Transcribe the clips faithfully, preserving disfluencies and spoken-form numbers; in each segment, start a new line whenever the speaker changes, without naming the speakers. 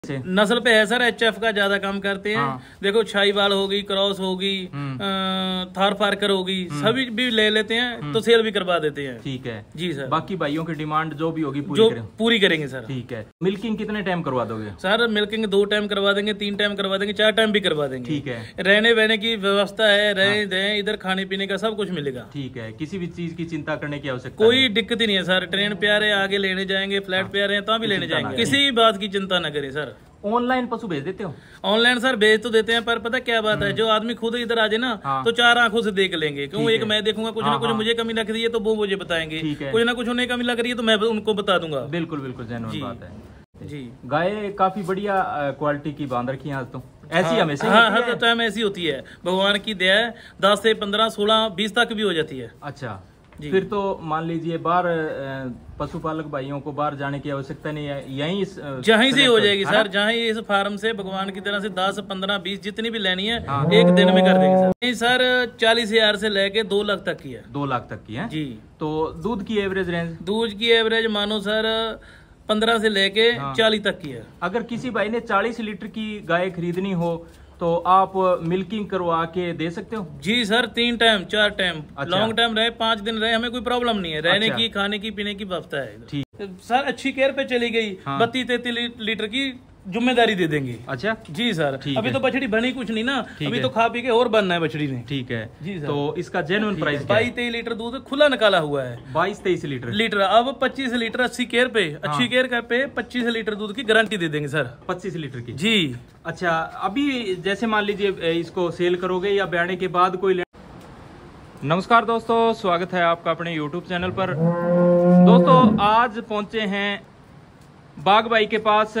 नस्ल पे है सर, एच एफ का ज्यादा काम करते हैं।
हाँ।
देखो शाहीवाल होगी, क्रॉस होगी, थार फारकर होगी, सभी भी ले लेते हैं तो सेल भी करवा देते हैं।
ठीक है
जी सर।
बाकी भाइयों की डिमांड जो भी होगी पूरी
जो
करें।
पूरी करेंगे सर।
ठीक है। मिल्किंग कितने टाइम करवा दोगे?
सर मिल्किंग दो टाइम करवा देंगे, तीन टाइम करवा देंगे, चार टाइम भी करवा देंगे।
ठीक है।
रहने वहने की व्यवस्था है, रहे दें इधर, खाने पीने का सब कुछ मिलेगा।
ठीक है। किसी भी चीज की चिंता करने की आवश्यकता
कोई दिक्कत ही नहीं है सर। ट्रेन पे आ रहे हैं, आगे लेने जाएंगे, फ्लैट पे आ रहे हैं तो भी लेने जाएंगे, किसी बात की चिंता न करें सर।
ऑनलाइन पशु भेज देते हो?
ऑनलाइन सर भेज तो देते हैं, पर पता क्या बात है, जो आदमी खुद इधर आ जाए ना
हाँ।
तो चार आंखों से देख लेंगे। क्यों? एक मैं देखूंगा, कुछ
हाँ,
ना कुछ
हाँ।
मुझे कमी लग रही है तो वो मुझे बताएंगे,
ठीक है।
कुछ ना कुछ उन्हें कमी लग रही है तो मैं उनको बता दूंगा।
बिल्कुल बिल्कुल
जी।
जेन्युइन बात है
जी।
गाय काफी बढ़िया क्वालिटी की बांध रखी है आज तो। ऐसी
हाँ,
हमेशा ही
हाँ
होती
हर
है?
टाइम ऐसी होती है, भगवान की दया है। दस से पंद्रह सोलह बीस तक भी हो जाती है।
अच्छा
जी।
फिर तो मान लीजिए बाहर अ, पशुपालक भाइयों को बाहर जाने की आवश्यकता नहीं है, यहीं इस, अ,
जहीं से हो
select
जाएगी
है ना?
सर, जहाँ इस फार्म से भगवान की तरह से दस पंद्रह बीस जितनी भी लेनी है
हाँ।
एक दिन में कर देंगे सर। नहीं सर, चालीस हजार से लेके दो लाख तक की है।
दो लाख तक की है
जी।
तो दूध की एवरेज रेंज?
दूध की एवरेज मानो सर पंद्रह से लेके
हाँ।
चालीस तक की है।
अगर किसी भाई ने चालीस लीटर की गाय खरीदनी हो तो आप मिल्किंग करवा के दे सकते हो?
जी सर, तीन टाइम चार टाइम,
अच्छा।
लॉन्ग टाइम रहे, पाँच दिन रहे, हमें कोई प्रॉब्लम नहीं है। रहने
अच्छा।
की, खाने की, पीने की व्यवस्था है।
ठीक।
सर अच्छी केयर पे चली गई,
हाँ।
बत्तीस तैतीस लीटर की जिम्मेदारी दे देंगे।
अच्छा
जी सर।
ठीक
अभी
है।
तो बछड़ी बनी कुछ नहीं ना,
ठीक
अभी
है।
तो खा पी के और बनना है बछड़ी ने।
ठीक है
जी सर।
तो इसका जेन्युइन प्राइस क्या है?
बाईस तेईस लीटर दूध खुला निकाला हुआ है।
बाईस तेईस लीटर
लीटर अब पच्चीस लीटर अच्छी केयर पे, अच्छी
हाँ।
केयर कर पे पच्चीस लीटर दूध की गारंटी दे देंगे सर।
पच्चीस लीटर की?
जी।
अच्छा अभी जैसे मान लीजिए इसको सेल करोगे या ब्याने के बाद कोई ले... नमस्कार दोस्तों, स्वागत है आपका अपने यूट्यूब चैनल पर। दोस्तों आज पहुंचे हैं बाग भाई के पास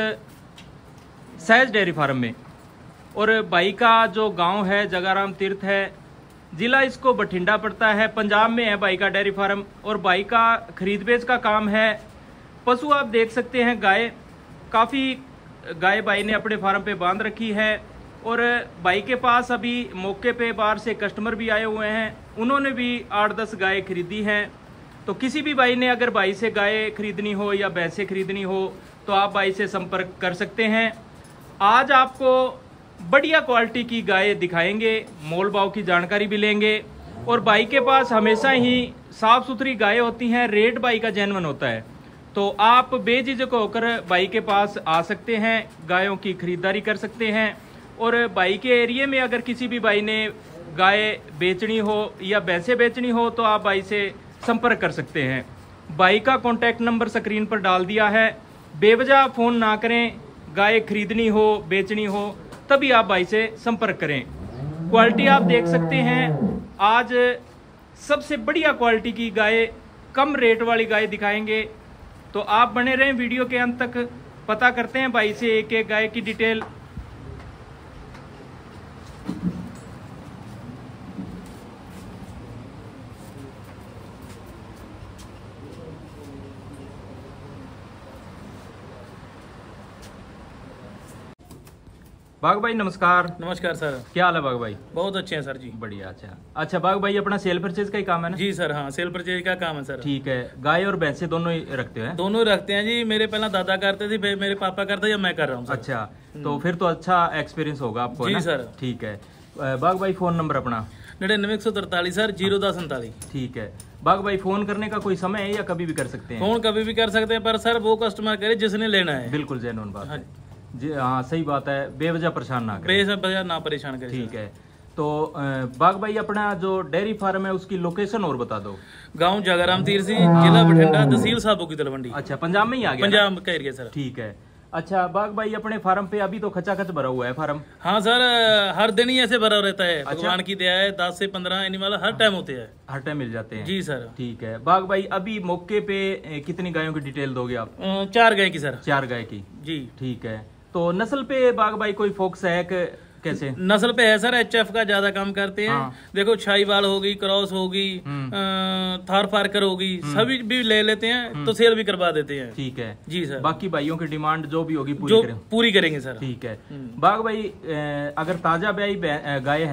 सहज डेयरी फार्म में, और भाई का जो गांव है जगाराम तीर्थ है, जिला इसको बठिंडा पड़ता है, पंजाब में है भाई का डेयरी फार्म। और भाई का खरीद बेच का काम है। पशु आप देख सकते हैं, गाय काफ़ी गाय भाई ने अपने फार्म पे बांध रखी है। और भाई के पास अभी मौके पे बाहर से कस्टमर भी आए हुए हैं, उन्होंने भी आठ दस गाय खरीदी हैं। तो किसी भी भाई ने अगर भाई से गाय खरीदनी हो या भैंसें खरीदनी हो तो आप भाई से संपर्क कर सकते हैं। आज आपको बढ़िया क्वालिटी की गाय दिखाएंगे, मोल भाव की जानकारी भी लेंगे। और भाई के पास हमेशा ही साफ सुथरी गाय होती हैं, रेट भाई का जेन्युइन होता है। तो आप बेझिझक होकर भाई के पास आ सकते हैं, गायों की खरीदारी कर सकते हैं। और भाई के एरिया में अगर किसी भी भाई ने गाय बेचनी हो या भैंसें बेचनी हो तो आप भाई से संपर्क कर सकते हैं। भाई का कॉन्टैक्ट नंबर स्क्रीन पर डाल दिया है। बेवजह फ़ोन ना करें, गाय खरीदनी हो बेचनी हो तभी आप भाई से संपर्क करें। क्वालिटी आप देख सकते हैं, आज सबसे बढ़िया क्वालिटी की गाय, कम रेट वाली गाय दिखाएंगे। तो आप बने रहें वीडियो के अंत तक। पता करते हैं भाई से एक एक गाय की डिटेल। बाग भाई नमस्कार।
नमस्कार सर।
क्या हाल है बाग भाई?
बहुत अच्छे हैं सर जी।
बढ़िया। अच्छा अच्छा बाग भाई अपना सेल परचेज का ही काम है ना? जी
सर, हाँ सेल परचेज का काम है सर।
ठीक है। गाय और भैंसे दोनों ही रखते हैं?
दोनों रखते हैं जी। मेरे पहला दादा करते थे, फिर मेरे पापा करते या मैं कर रहा हूँ सर।
अच्छा तो फिर तो अच्छा एक्सपीरियंस होगा आपको?
जी
ना?
सर।
ठीक है। बाग भाई फोन नंबर अपना?
निन्यानवे एक सौ तरतालीस सर, जीरो दस उनतालीस।
ठीक है। बाग भाई फोन करने का कोई समय है या कभी भी कर सकते हैं?
फोन कभी भी कर सकते हैं, पर सर वो कस्टमर करे जिसने लेना है।
बिल्कुल जेन्युइन बात है जी। हाँ सही बात है, बेवजह परेशान ना करें।
बेवजह ना परेशान करें।
ठीक है। तो बाग भाई अपना जो डेयरी फार्म है उसकी लोकेशन और बता दो।
गांव जगाराम तीरसी, जिला बठिंडा, तहसील साबो की तलवंडी।
अच्छा पंजाब में ही आ गया?
पंजाब का एरिया सर।
ठीक है। अच्छा बाग भाई अपने फार्म पे अभी तो खचाखच भरा हुआ है फार्म?
हाँ सर, हर दिन ही ऐसे भरा रहता है। अच्छा? भगवान की दया है, दस से पंद्रह एनिमल हर टाइम होते हैं।
हर टाइम मिल जाते हैं? जी
सर।
ठीक है। बाग भाई अभी मौके पे कितनी गायों की डिटेल दोगे आप?
चार गाय की सर।
चार गाय की? जी ठीक है। तो नस्ल पे बाग भाई कोई फोकस है कि कैसे? नस्ल
पे है सर, एच एफ का ज्यादा काम करते हैं। हाँ। देखो शाहीवाल होगी, क्रॉस होगी, थार फारकर होगी, सभी भी ले लेते हैं तो सेल भी करवा देते हैं।
ठीक है।
जी सर।
बाकी भाइयों की डिमांड जो भी होगी पूरी
जो
करें?
पूरी करेंगे सर।
ठीक है। बाग भाई अगर ताजा ब्याई गाय है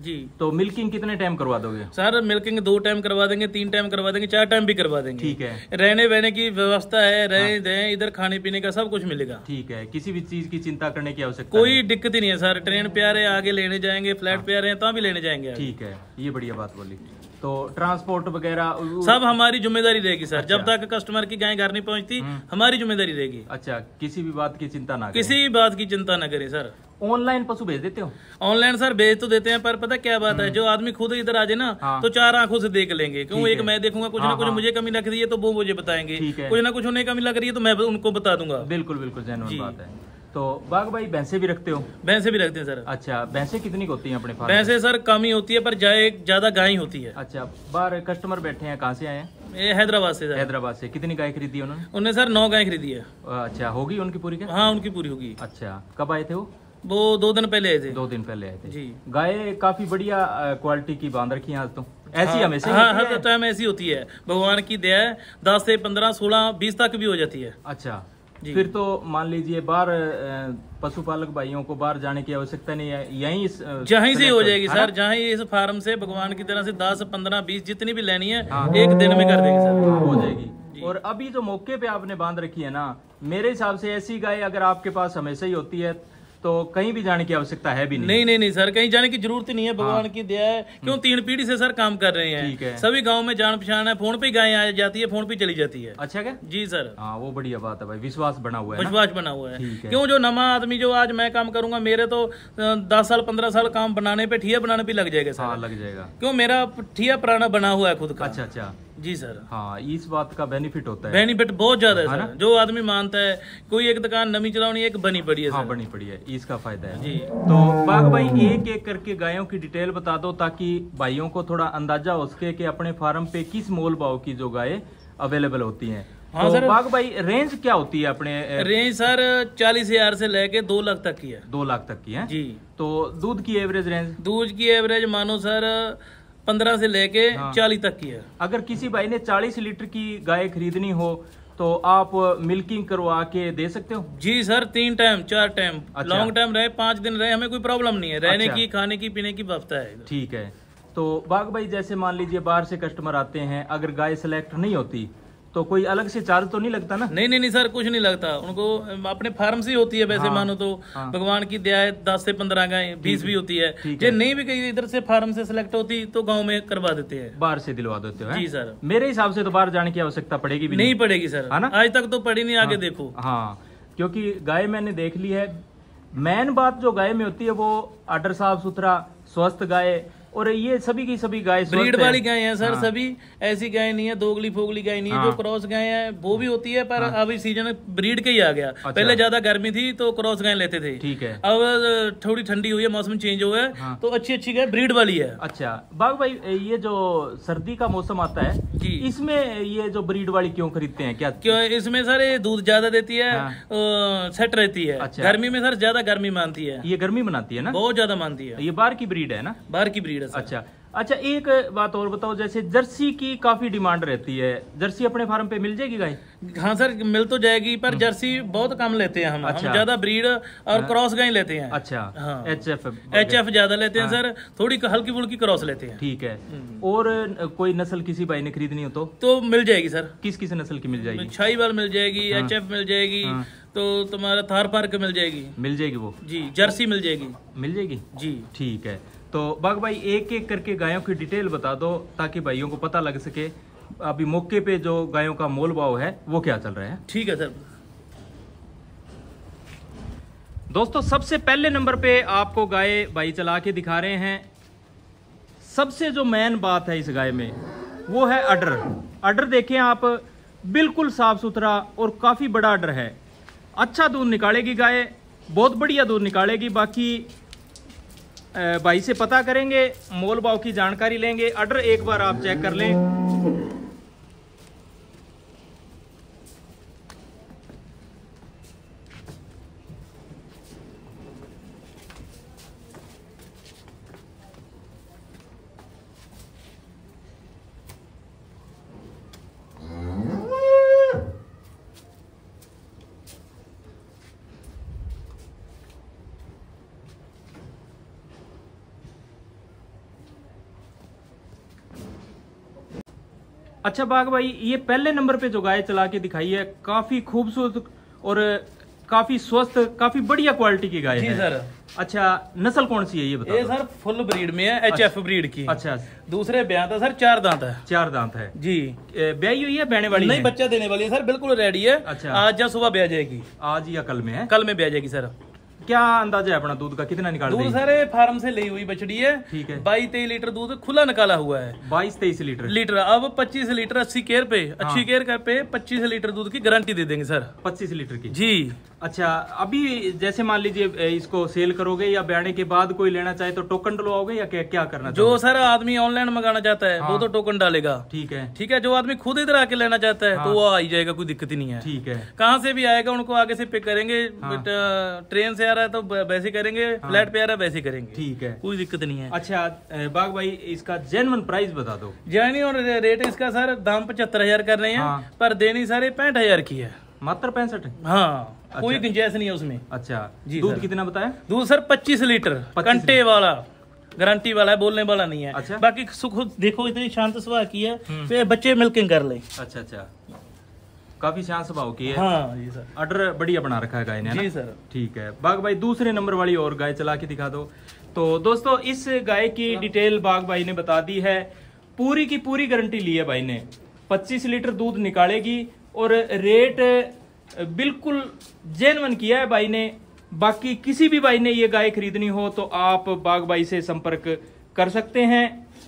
जी।
तो मिल्किंग कितने टाइम करवा दोगे?
सर मिल्किंग दो टाइम करवा देंगे, तीन टाइम करवा देंगे, चार टाइम भी करवा देंगे।
ठीक है।
रहने बहने की व्यवस्था है, रहे दें इधर, खाने पीने का सब कुछ मिलेगा।
ठीक है, किसी भी चीज की चिंता करने की आवश्यकता
कोई दिक्कत ही नहीं है सर। ट्रेन पे आ रहे हैं आगे लेने जाएंगे, फ्लैट पे आ रहे हैं तो भी लेने जाएंगे।
ठीक है, ये बढ़िया बात बोली। तो ट्रांसपोर्ट वगैरह
सब हमारी जिम्मेदारी रहेगी सर। जब तक कस्टमर की गाय घर नहीं पहुंचती हमारी जिम्मेदारी रहेगी।
अच्छा, किसी भी बात की चिंता ना करें।
किसी भी बात की चिंता ना करें सर।
ऑनलाइन पशु भेज देते हो?
ऑनलाइन सर भेज तो देते हैं, पर पता क्या बात है, जो आदमी खुद इधर आ जाए ना
हाँ।
तो चार आंखों से देख लेंगे। क्यों, एक मैं देखूंगा कुछ
हाँ,
ना कुछ
हाँ।
मुझे कमी लग रही है तो वो मुझे बताएंगे, कुछ ना कुछ उन्हें कमी लग रही है तो मैं उनको बता दूंगा।
बिल्कुल बिल्कुल जेन्युइन बात है। तो बाग भाई भैंसे भी रखते हो?
भैंसे भी रखते हैं सर।
अच्छा, भैंसे कितनी होती हैं अपने पास?
भैंसे सर कम ही होती है, पर जाए ज्यादा गाय होती है।
अच्छा, बाहर कस्टमर बैठे हैं, कहाँ से आए हैं?
ये हैदराबाद से सर।
हैदराबाद से। कितनी गाय खरीदी उन्होंने?
उन्होंने सर नौ गाय खरीदी है।
अच्छा, होगी उनकी पूरी क्या?
हाँ उनकी पूरी होगी।
अच्छा, कब आए थे वो?
वो दो दिन पहले आए थे।
दो दिन पहले आए थे
जी।
गाय काफी बढ़िया क्वालिटी की बांध रखी है आज तो। ऐसी हमेशा
हाँ हर टाइम ऐसी होती है, भगवान की दया है। दस से पंद्रह सोलह बीस तक भी हो जाती है।
अच्छा, फिर तो मान लीजिए बाहर पशुपालक भाइयों को बाहर जाने की आवश्यकता नहीं है, यहीं
जहीं से हो जाएगी सर। जहाँ इस फार्म से भगवान की तरह से दस पंद्रह बीस जितनी भी लेनी है एक दिन में कर देंगे सर,
हो जाएगी। और अभी जो मौके पे आपने बांध रखी है ना, मेरे हिसाब से ऐसी गाय अगर आपके पास हमेशा ही होती है तो कहीं भी जाने की आवश्यकता है भी नहीं।
नहीं नहीं नहीं सर, कहीं जाने की जरूरत नहीं है। भगवान हाँ। की दया है। क्यों, तीन पीढ़ी से सर काम कर रहे हैं। ठीक है। सभी गांव में जान पहचान है, फोन पे गाय आ जाती है, फोन पे चली जाती है।
अच्छा क्या?
जी सर।
हाँ, वो बढ़िया बात है भाई, विश्वास बना हुआ है।
विश्वास बना हुआ है। क्यों, जो नमा आदमी जो आज मैं काम करूंगा, मेरे तो दस साल पंद्रह साल काम बनाने पे, ठिया बनाने पे लग जाएगा सर।
हाँ, लग जाएगा।
क्यों, मेरा ठिया पुराना बना हुआ है खुद का।
अच्छा अच्छा।
जी सर।
हाँ, इस बात का बेनिफिट होता है।
बेनिफिट बहुत ज्यादा है सर। जो आदमी मानता है, कोई एक दुकान नमी चलानी, एक बनी पड़ी है।
हाँ, बनी पड़ी है, इसका फायदा है।
जी।
तो बाग भाई एक एक करके गायों की डिटेल बता दो ताकि भाइयों को थोड़ा अंदाजा हो सके कि अपने फार्म पे किस मोल भाव की जो गायें अवेलेबल होती हैं। हाँ तो सर। बाग भाई रेंज क्या होती है अपने? रेंज सर
चालीस हजार से लेके दो लाख तक की है।
दो लाख तक की है जी। तो दूध की एवरेज रेंज?
दूध की एवरेज मानो सर पंद्रह से लेके हाँ। चालीस तक की है।
अगर किसी भाई ने चालीस लीटर की गाय खरीदनी हो तो आप मिल्किंग करवा के दे सकते हो?
जी सर, तीन टाइम चार टाइम। अच्छा। लॉन्ग टाइम रहे, पांच दिन रहे, हमें कोई प्रॉब्लम नहीं है। रहने अच्छा। की, खाने की, पीने की व्यवस्था है। ठीक है।
तो बाग भाई जैसे मान लीजिए बाहर से कस्टमर आते हैं, अगर गाय सिलेक्ट नहीं होती तो कोई अलग से चार्ज तो नहीं लगता ना?
नहीं नहीं नहीं सर, कुछ नहीं लगता। उनको अपने फार्म से होती है वैसे। हाँ, मानो तो हाँ, भगवान की दया है, दस से पंद्रह गाय, बीस भी होती है। जो नहीं भी कहीं इधर से फार्म से सिलेक्ट होती तो गांव में करवा देते हैं,
बाहर से दिलवा देते हो?
जी सर।
मेरे हिसाब से तो बाहर जाने की आवश्यकता पड़ेगी भी नहीं।
नहीं पड़ेगी सर, है ना? आज तक तो पड़ी नहीं, आगे देखो।
हाँ, क्योंकि गाय मैंने देख ली है। मेन बात जो गाय में होती है वो आर्डर साफ सुथरा, स्वस्थ गाय। और ये सभी की सभी गाय
ब्रीड वाली गाय हैं सर। हाँ। सभी ऐसी गाय नहीं है, दोगली फोगली गाय नहीं है। हाँ। जो क्रॉस गाय है वो भी होती है, पर हाँ। अभी सीजन ब्रीड के ही आ गया। अच्छा। पहले ज्यादा गर्मी थी तो क्रॉस गाय लेते थे। ठीक है। अब थोड़ी ठंडी हुई है, मौसम चेंज हुआ है। हाँ। तो अच्छी अच्छी गाय ब्रीड वाली है।
अच्छा बाग भाई, ये जो सर्दी का मौसम आता है जी, इसमें ये जो ब्रीड वाली क्यों खरीदते हैं? क्या
क्यों? इसमें सर ये दूध ज्यादा देती है, सेट रहती है। अच्छा। गर्मी में सर ज्यादा गर्मी मानती है।
ये गर्मी बनाती है ना?
बहुत ज्यादा मानती है।
ये बाहर की ब्रीड है ना?
बाहर की ब्रीड है।
अच्छा अच्छा, एक बात और बताओ, जैसे जर्सी की काफी डिमांड रहती है, जर्सी अपने फार्म पे मिल जाएगी गाय?
हाँ सर, मिल तो जाएगी, पर जर्सी बहुत कम लेते हैं हम। अच्छा। हम ज्यादा ब्रीड और क्रॉस गाय लेते हैं।
अच्छा। हाँ। एच एफ
एच एफ ज्यादा लेते हैं। हाँ। सर थोड़ी हल्की फुल्की क्रॉस लेते हैं।
ठीक है। और कोई नस्ल किसी भाई ने खरीदनी हो तो
तो मिल जाएगी सर।
किस किस नस्ल की मिल जाएगी?
शाहीवाल मिल जाएगी, एच एफ मिल जाएगी, तो तुम्हारा थार पार्क मिल जाएगी।
मिल जाएगी वो
जी। जर्सी मिल जाएगी।
मिल जाएगी
जी।
ठीक है। तो बाग भाई एक एक करके गायों की डिटेल बता दो ताकि भाइयों को पता लग सके अभी मौके पे जो गायों का मोल भाव है वो क्या चल रहा है।
ठीक है सर।
दोस्तों सबसे पहले नंबर पे आपको गाय भाई चला के दिखा रहे हैं। सबसे जो मेन बात है इस गाय में वो है अडर। अडर देखें आप, बिल्कुल साफ सुथरा और काफी बड़ा अडर है। अच्छा दूध निकालेगी गाय, बहुत बढ़िया दूध निकालेगी। बाकी भाई से पता करेंगे, मोल भाव की जानकारी लेंगे। अडर एक बार आप चेक कर लें। अच्छा बाग भाई, ये पहले नंबर पे जो गाय चला के दिखाई है काफी खूबसूरत और काफी स्वस्थ, काफी बढ़िया क्वालिटी की गाय
जी
है
सर।
अच्छा, नस्ल कौन सी है ये बताओ?
ये सर फुल ब्रीड में है, एच एफ ब्रीड की।
अच्छा,
दूसरे ब्याह था सर, चार दांत है।
चार दांत है
जी।
ब्याही हुई है, बहने वाली
नहीं, बच्चा देने वाली है सर, बिल्कुल रेडी है।
अच्छा,
आज या सुबह ब्याह जाएगी।
आज या कल में है?
कल में ब्याह जाएगी सर।
क्या अंदाजा है अपना दूध का, कितना निकाल
दूध सर फार्म से ली हुई बछड़ी है।
ठीक है।
बाईस तेईस लीटर दूध खुला निकाला हुआ है।
बाईस तेईस लीटर
लीटर अब पच्चीस लीटर अस्सी केयर पे, अच्छी केयर कर पे पच्चीस लीटर दूध की गारंटी दे देंगे सर।
पच्चीस लीटर की? जी। अच्छा, अभी जैसे मान लीजिए इसको सेल करोगे या ब्याने के बाद कोई लेना चाहे तो टोकन डलवाओगे या क्या क्या करना?
जो सर आदमी ऑनलाइन मंगाना चाहता है, हाँ, वो तो टोकन डालेगा।
ठीक है। ठीक
है। जो आदमी खुद इधर आके लेना चाहता है, हाँ, तो वो आ ही जाएगा, कोई दिक्कत ही नहीं है।
ठीक है।
कहाँ से भी आएगा उनको आगे से पिक करेंगे। हाँ। ट्रेन से आ रहा है तो वैसे करेंगे, हाँ, फ्लाइट पे आ रहा है वैसे करेंगे। ठीक है, कोई दिक्कत नहीं है।
अच्छा बाग भाई, इसका जेन्युइन प्राइस बता दो।
जेन्युइन और रेट इसका सर दाम पचहत्तर हजार कर रहे हैं, हाँ, पर देनी सारे पैंठ हजार की है।
मात्र पैंसठ? हाँ। अच्छा।
कोई गुंजाइश नहीं है उसमें।
अच्छा जी। दूध कितना बताया?
दूध सर पच्चीस लीटर, कंटे वाला, गारंटी वाला है, बोलने वाला नहीं है। अच्छा। बाकी सुख देखो, इतनी शांत स्वभाव की है, तो बच्चे मिल्किंग कर ले।
अच्छा अच्छा, काफी शांत स्वभाव की है।
हाँ जी सर।
ऑर्डर बढ़िया बना रखा है गाय ने।
जी सर।
ठीक है बाग भाई, दूसरे नंबर वाली और गाय चला के दिखा दो। तो दोस्तों, इस गाय की डिटेल बाग भाई ने बता दी है, पूरी की पूरी गारंटी ली है भाई ने। पच्चीस लीटर दूध निकालेगी और रेट बिल्कुल जेन्युइन किया है भाई ने। बाकी किसी भी भाई ने ये गाय खरीदनी हो तो आप बाग भाई से संपर्क कर सकते हैं।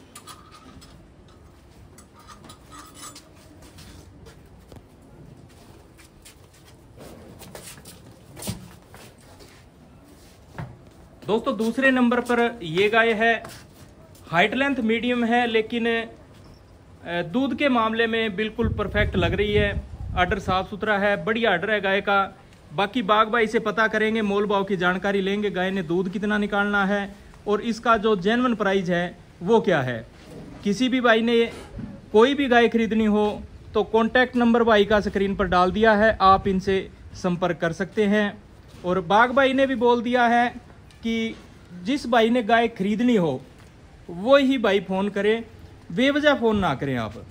दोस्तों, दूसरे नंबर पर ये गाय है, हाइट लेंथ मीडियम है, लेकिन दूध के मामले में बिल्कुल परफेक्ट लग रही है। आर्डर साफ सुथरा है, बढ़िया आर्डर है गाय का। बाकी बाग भाई से पता करेंगे, मोल भाव की जानकारी लेंगे, गाय ने दूध कितना निकालना है और इसका जो जेन्युइन प्राइस है वो क्या है। किसी भी भाई ने कोई भी गाय खरीदनी हो तो कॉन्टैक्ट नंबर भाई का स्क्रीन पर डाल दिया है, आप इनसे संपर्क कर सकते हैं। और बाग भाई ने भी बोल दिया है कि जिस भाई ने गाय खरीदनी हो वो ही भाई फ़ोन करें, बेवजह फ़ोन ना करें आप।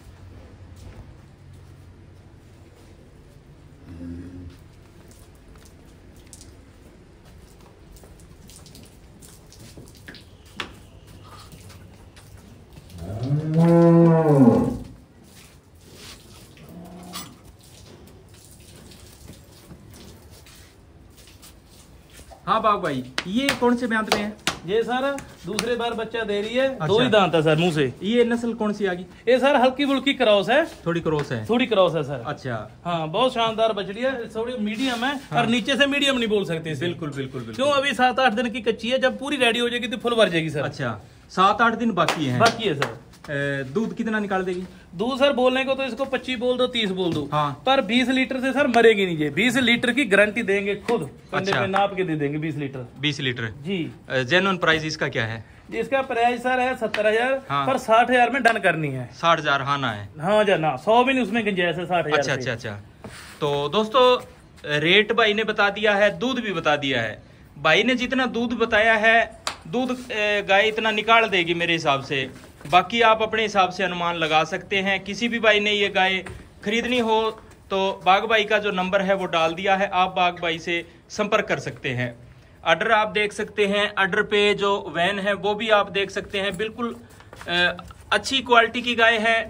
हाँ बाग भाई, ये कौन से ब्यांत में है?
ये सर दूसरे बार बच्चा दे रही है। अच्छा। दो ही दांत है सर मुंह से।
ये नस्ल कौन सी आ गई?
ये सर हल्की बुल्की क्रॉस है।
थोड़ी क्रॉस है? थोड़ी
क्रॉस है सर।
अच्छा।
हाँ, बहुत शानदार बछड़ी है, थोड़ी मीडियम है। हाँ। और नीचे से मीडियम नहीं बोल सकते।
बिल्कुल बिल्कुल बिल्कुल।
क्यों, अभी सात आठ दिन की कच्ची है, जब पूरी रेडी हो जाएगी तो फुल भर जाएगी सर।
अच्छा, सात आठ दिन बाकी है?
बाकी है सर।
दूध कितना निकाल देगी? दूध
सर बोलने को तो इसको पच्चीस बोल दो, तीस बोल दो,
हाँ,
पर बीस लीटर से सर मरेगी नहीं। ये बीस लीटर की गारंटी देंगे खुद। अच्छा। नाप के दे देंगे बीस लीटर।
बीस लीटर
जी।
जेन्युइन प्राइस इसका क्या है?
इसका प्राइस सर है सत्तर हजार, हाँ, पर साठ हजार में डन करनी है।
साठ हजार हाँ ना है? हाँ
जा ना, सौ भी नहीं उसमें गुंजाइश है, साठ हजार।
अच्छा अच्छा अच्छा। तो दोस्तों, रेट भाई ने बता दिया है, दूध भी बता दिया है। भाई ने जितना दूध बताया है, दूध गाय इतना निकाल देगी मेरे हिसाब से। बाकी आप अपने हिसाब से अनुमान लगा सकते हैं। किसी भी भाई ने ये गाय खरीदनी हो तो बाग भाई का जो नंबर है वो डाल दिया है, आप बाग भाई से संपर्क कर सकते हैं। ऑर्डर आप देख सकते हैं, ऑर्डर पे जो वैन है वो भी आप देख सकते हैं, बिल्कुल अच्छी क्वालिटी की गाय है।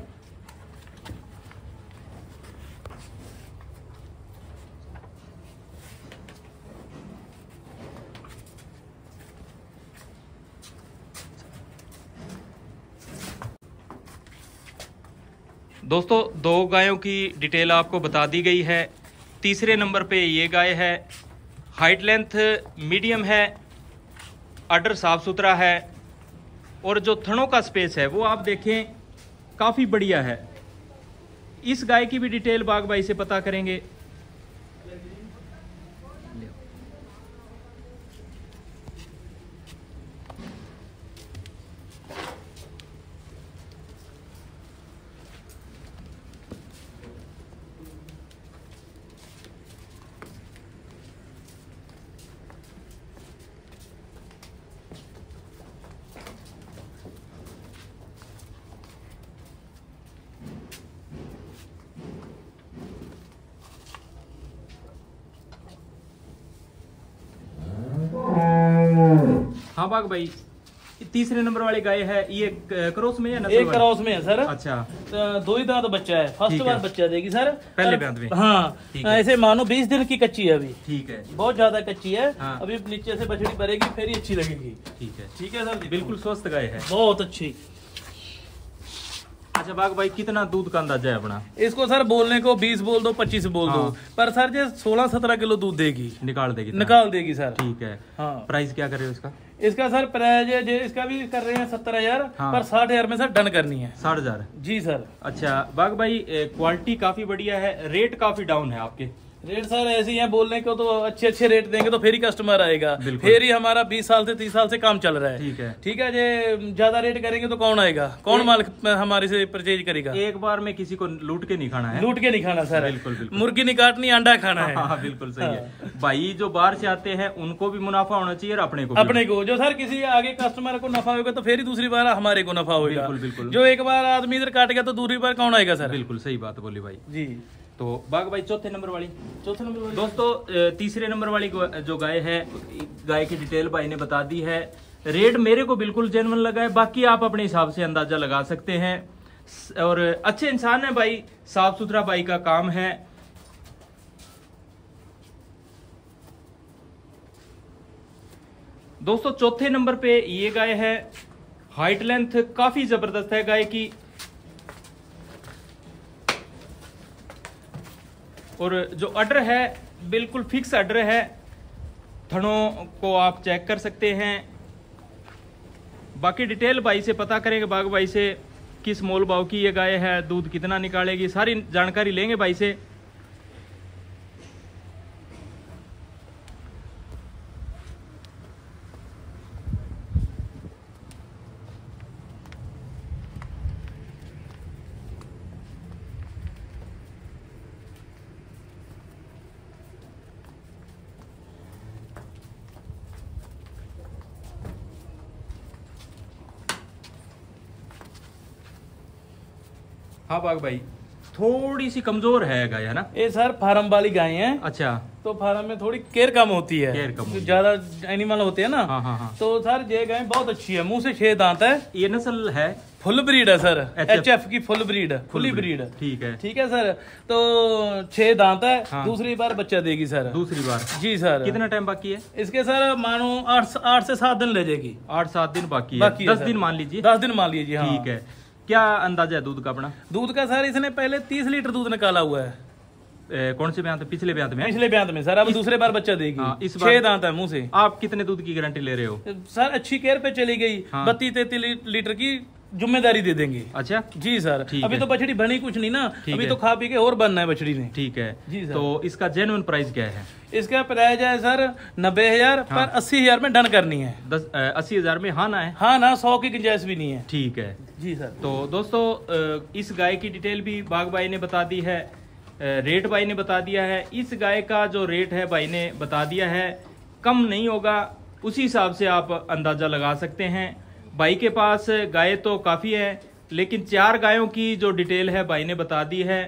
दोस्तों, दो गायों की डिटेल आपको बता दी गई है। तीसरे नंबर पे ये गाय है, हाइट लेंथ मीडियम है, ऑर्डर साफ सुथरा है और जो थनों का स्पेस है वो आप देखें काफ़ी बढ़िया है। इस गाय की भी डिटेल बाग भाई से पता करेंगे। हाँ बाग भाई, तीसरे नंबर वाली गाय है, ये क्रॉस में है ना?
एक क्रॉस में है सर।
अच्छा,
तो दो ही दांत बच्चा है, फर्स्ट बार बच्चा देगी सर,
पहले ब्यात में।
हाँ, ऐसे मानो बीस दिन की कच्ची है अभी।
ठीक है,
बहुत ज्यादा कच्ची है।
हाँ।
अभी नीचे से बछड़ी भरेगी फिर ही अच्छी लगेगी।
ठीक है,
ठीक है सर,
बिल्कुल स्वस्थ गाय है,
बहुत अच्छी।
अच्छा बाग भाई, कितना दूध का अंदाजा है अपना?
इसको सर बोलने को बीस बोल दो, पच्चीस बोल
हाँ।
दो, पर सर जो सोलह सत्रह किलो दूध देगी,
निकाल देगी,
निकाल देगी सर।
ठीक है।
हाँ,
प्राइस क्या कर रहे हो इसका?
इसका सर प्राइस है, इसका भी कर रहे हैं सत्तर हजार,
हाँ।
पर साठ हजार में सर डन करनी है।
साठ हजार
जी सर।
अच्छा बाग भाई, क्वालिटी काफी बढ़िया है, रेट काफी डाउन है आपके?
रेट सर ऐसे ही है, बोलने को तो अच्छे अच्छे रेट देंगे तो फिर ही कस्टमर आएगा, फिर ही हमारा बीस साल से तीस साल से काम चल रहा है।
ठीक है,
ठीक है, जे ज्यादा रेट करेंगे तो कौन आएगा, कौन माल हमारे से परचेज करेगा?
एक बार में किसी को लूट के नहीं खाना है,
लूट के नहीं खाना सर,
बिल्कुल बिल्कुल।
मुर्गी नहीं काटनी, अंडा खाना है।
हाँ, बिल्कुल सही है भाई। जो बाहर से आते हैं उनको भी मुनाफा होना चाहिए और अपने को भी।
अपने को जो सर किसी आगे कस्टमर को नफा होगा तो फिर ही दूसरी बार हमारे को नफा होगा।
बिल्कुल बिल्कुल।
जो एक बार आदमी इधर काट गया तो दूसरी बार कौन आएगा सर?
बिल्कुल सही बात बोली भाई
जी।
तो बाग भाई, चौथे नंबर वाली
चौथे नंबर वाली
दोस्तों, तीसरे नंबर वाली जो गाय है, गाय की डिटेल भाई ने बता दी है। रेट मेरे को बिल्कुल जेन्युइन लगा है, बाकी आप अपने हिसाब से अंदाजा लगा सकते हैं। और अच्छे इंसान है भाई, साफ सुथरा भाई का काम है। दोस्तों चौथे नंबर पे ये गाय है, हाइट लेंथ काफी जबरदस्त है गाय की, और जो अडर है बिल्कुल फिक्स अडर है। थनों को आप चेक कर सकते हैं। बाकी डिटेल भाई से पता करेंगे, बाग भाई से, किस मोल भाव की ये गाय है, दूध कितना निकालेगी, सारी जानकारी लेंगे भाई से। हाँ बाग भाई, थोड़ी सी कमजोर है गाय, है ना?
ये सर फार्म वाली गाय है।
अच्छा,
तो फार्म में थोड़ी केयर कम होती है,
केयर कम,
ज्यादा एनिमल होते हैं ना।
हाँ हाँ हाँ।
तो सर ये गाय बहुत अच्छी है, मुंह से छह दांत है।
ये नस्ल है
फुल ब्रीड है सर, एच एफ की फुल ब्रीड, फुली ब्रीड।
ठीक है,
ठीक है सर। तो छह दांत है।
हाँ।
दूसरी बार बच्चा देगी सर।
दूसरी बार? जी
सर।
कितना टाइम बाकी है
इसके सर? मानो आठ आठ से सात दिन ले जाएगी।
आठ सात दिन बाकी है,
बाकी है
दस दिन मान लीजिए।
दस दिन मान लीजिए। हाँ।
ठीक है। क्या अंदाजा है दूध का अपना?
दूध का सर इसने पहले तीस लीटर दूध निकाला हुआ है।
ए, कौन से ब्यात? पिछले ब्यात में?
पिछले ब्यात में सर। अब दूसरे बार बच्चा देगी।
हाँ, इस बार
छह दांत है मुंह से।
आप कितने दूध की गारंटी ले रहे हो?
सर अच्छी केयर पे चली गई,
हाँ।
बत्तीस तैतीस लीटर की जिम्मेदारी दे देंगे।
अच्छा
जी सर। अभी तो बछड़ी बनी कुछ नहीं ना, अभी तो खा पी के और बनना है बछड़ी ने।
ठीक है
जी सर।
तो इसका जेन्युइन प्राइस क्या है?
इसका प्राइस है सर नब्बे हजार,
हाँ।
पर अस्सी हजार में डन करनी है।
दस अस्सी हजार में हाँ ना है?
हाँ ना, सौ की गुंजाइश भी नहीं है।
ठीक है
जी सर।
तो दोस्तों इस गाय की डिटेल भी बाग भाई ने बता दी है, रेट भाई ने बता दिया है। इस गाय का जो रेट है भाई ने बता दिया है, कम नहीं होगा, उसी हिसाब से आप अंदाजा लगा सकते हैं। भाई के पास गाय तो काफ़ी है, लेकिन चार गायों की जो डिटेल है भाई ने बता दी है।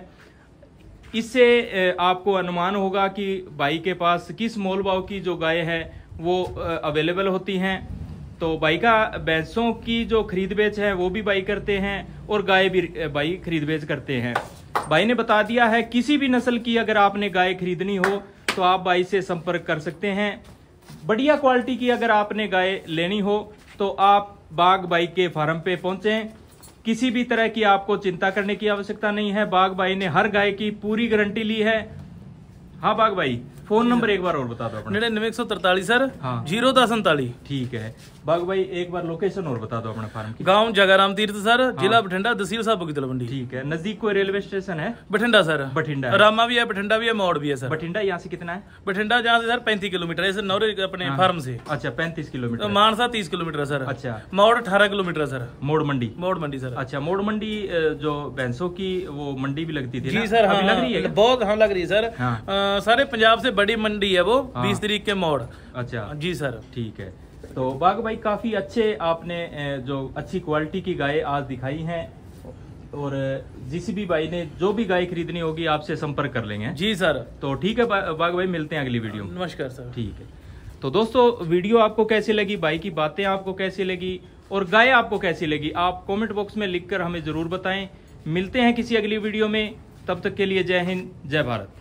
इससे आपको अनुमान होगा कि भाई के पास किस मोल भाव की जो गाय है वो अवेलेबल होती हैं। तो भाई का भैंसों की जो खरीद बेच है वो भी भाई करते हैं, और गाय भी भाई खरीद बेच करते हैं। भाई ने बता दिया है, किसी भी नस्ल की अगर आपने गाय खरीदनी हो तो आप भाई से संपर्क कर सकते हैं। बढ़िया क्वालिटी की अगर आपने गाय लेनी हो तो आप बाग भाई के फार्म पे पहुंचें। किसी भी तरह की आपको चिंता करने की आवश्यकता नहीं है, बाग भाई ने हर गाय की पूरी गारंटी ली है। हाँ बाग भाई, फोन नंबर एक बार और बता दो अपना।
निन्यानवे एक सौ तरतालीस सर।
हाँ।
जीरो दस उनतालीस।
ठीक है बाग भाई, एक बार लोकेशन और बता दो अपना फार्म की।
गांव जगाराम तीर्थ सर,
हाँ।
जिला बठिंडा, तहसील साहब की तलवंडी।
ठीक है। नजदीक कोई रेलवे स्टेशन है?
बठिंडा सर।
बठिंडा,
रामा भी है, बठिंडा भी है, मौड़ भी है सर।
बठिंडा यहाँ से कितना है?
बठिंडा जहाँ से सर पैंतीस किलोमीटर है, नौरे अपने
हाँ।
फार्म से।
अच्छा पैंतीस किलोमीटर।
तो मानसा तीस किलोमीटर सर।
अच्छा।
मौड़ अठारह किलोमीटर सर।
मोड़ मंडी?
मोड़ मंडी सर।
अच्छा, मोड़ मंडी जो भैंसों की वो मंडी भी लगती थी
जी
ना?
सर। हाँ,
लग रही है?
बहुत हाँ लग रही है सर।
हाँ।
सारे पंजाब से बड़ी मंडी है वो,
हाँ।
बीस तारीख के मोड़।
अच्छा
जी सर।
ठीक है। तो बाग भाई काफी अच्छे आपने जो अच्छी क्वालिटी की गाय आज दिखाई हैं, और जिस भी भाई ने जो भी गाय खरीदनी होगी आपसे संपर्क कर लेंगे।
जी सर।
तो ठीक है बाग भाई, मिलते हैं अगली वीडियो में।
नमस्कार सर।
ठीक है। तो दोस्तों वीडियो आपको कैसी लगी, भाई की बातें आपको कैसी लगी और गाय आपको कैसी लगी, आप कमेंट बॉक्स में लिखकर हमें जरूर बताएं। मिलते हैं किसी अगली वीडियो में, तब तक के लिए जय हिंद, जय भारत।